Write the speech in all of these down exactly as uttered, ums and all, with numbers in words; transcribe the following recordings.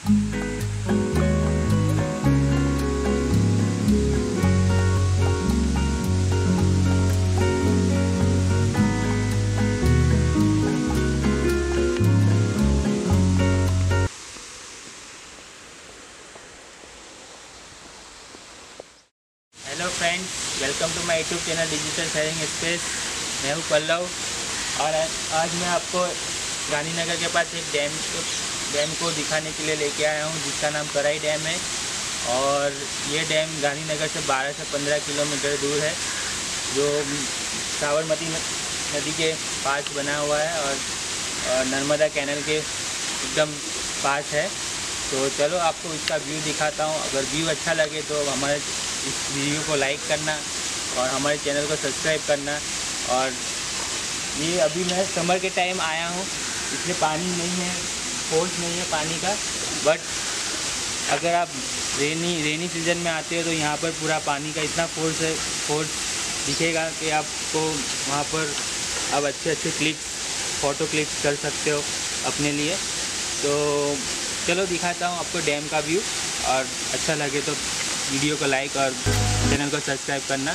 Hello friends, welcome to my YouTube channel digital sharing space. मैं हूँ पल्लव और आज मैं आपको गांधीनगर के पास एक डैम को डैम को दिखाने के लिए लेके आया हूँ, जिसका नाम कराई डैम है। और ये डैम गांधीनगर से बारह से पंद्रह किलोमीटर दूर है, जो साबरमती नदी के पास बना हुआ है और नर्मदा कैनल के एकदम पास है। तो चलो आपको इसका व्यू दिखाता हूँ। अगर व्यू अच्छा लगे तो हमारे इस वीडियो को लाइक करना और हमारे चैनल को सब्सक्राइब करना। और ये अभी मैं समर के टाइम आया हूँ, इसलिए पानी नहीं है, फोर्स नहीं है पानी का। बट अगर आप रेनी रेनी सीज़न में आते हो तो यहाँ पर पूरा पानी का इतना फोर्स है फोर्स दिखेगा कि आपको वहाँ पर आप अच्छे अच्छे क्लिक्स फ़ोटो क्लिक्स कर सकते हो अपने लिए। तो चलो दिखाता हूँ आपको डैम का व्यू, और अच्छा लगे तो वीडियो को लाइक और चैनल को सब्सक्राइब करना।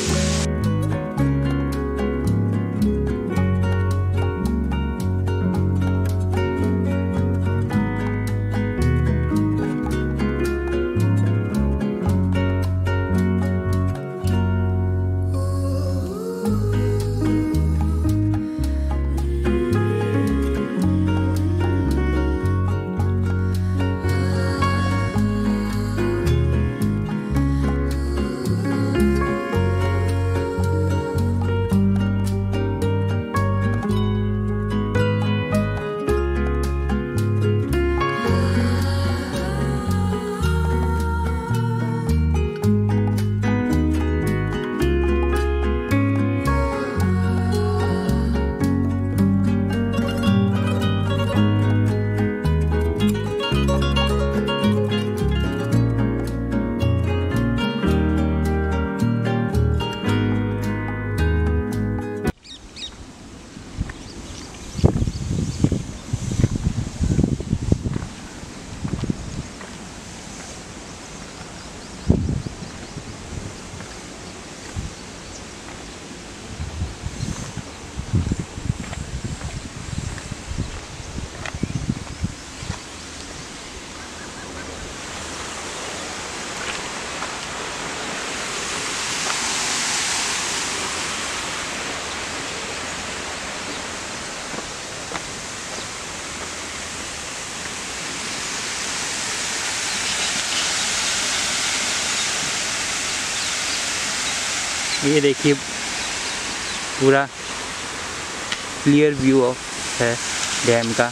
ये देखिए पूरा क्लियर व्यू है डैम का।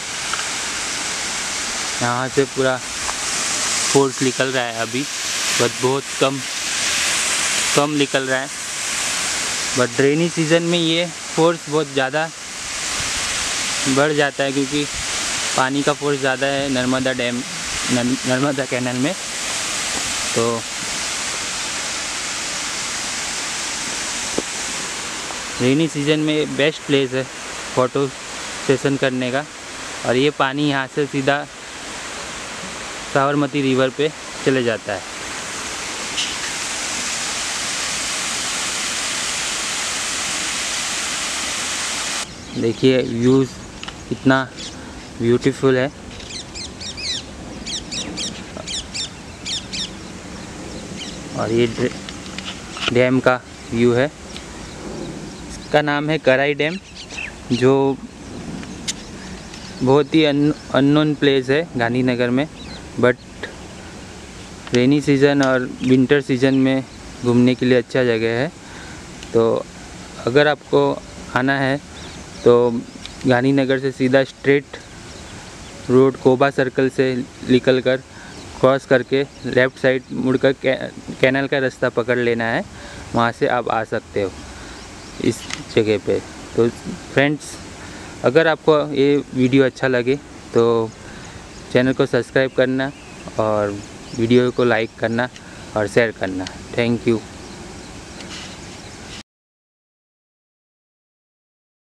यहाँ से पूरा फोर्स निकल रहा है अभी, बट बहुत कम कम निकल रहा है। बट रेनी सीज़न में ये फोर्स बहुत ज़्यादा बढ़ जाता है, क्योंकि पानी का फोर्स ज़्यादा है नर्मदा डैम नर्मदा कैनल में। तो रेनी सीज़न में बेस्ट प्लेस है फ़ोटो सेशन करने का। और ये पानी यहाँ से सीधा साबरमती रिवर पे चले जाता है। देखिए व्यूज़ कितना ब्यूटीफुल है। और ये डैम का व्यू है। इसका नाम है कराई डैम, जो बहुत ही अननोन प्लेस है गांधीनगर में। बट रेनी सीज़न और विंटर सीज़न में घूमने के लिए अच्छा जगह है। तो अगर आपको आना है तो गांधीनगर से सीधा स्ट्रेट रोड कोबा सर्कल से निकलकर क्रॉस करके लेफ़्ट साइड मुड़कर कैनल का रास्ता पकड़ लेना है, वहाँ से आप आ सकते हो इस जगह पे। तो फ्रेंड्स, अगर आपको ये वीडियो अच्छा लगे तो चैनल को सब्सक्राइब करना और वीडियो को लाइक करना और शेयर करना। Thank you.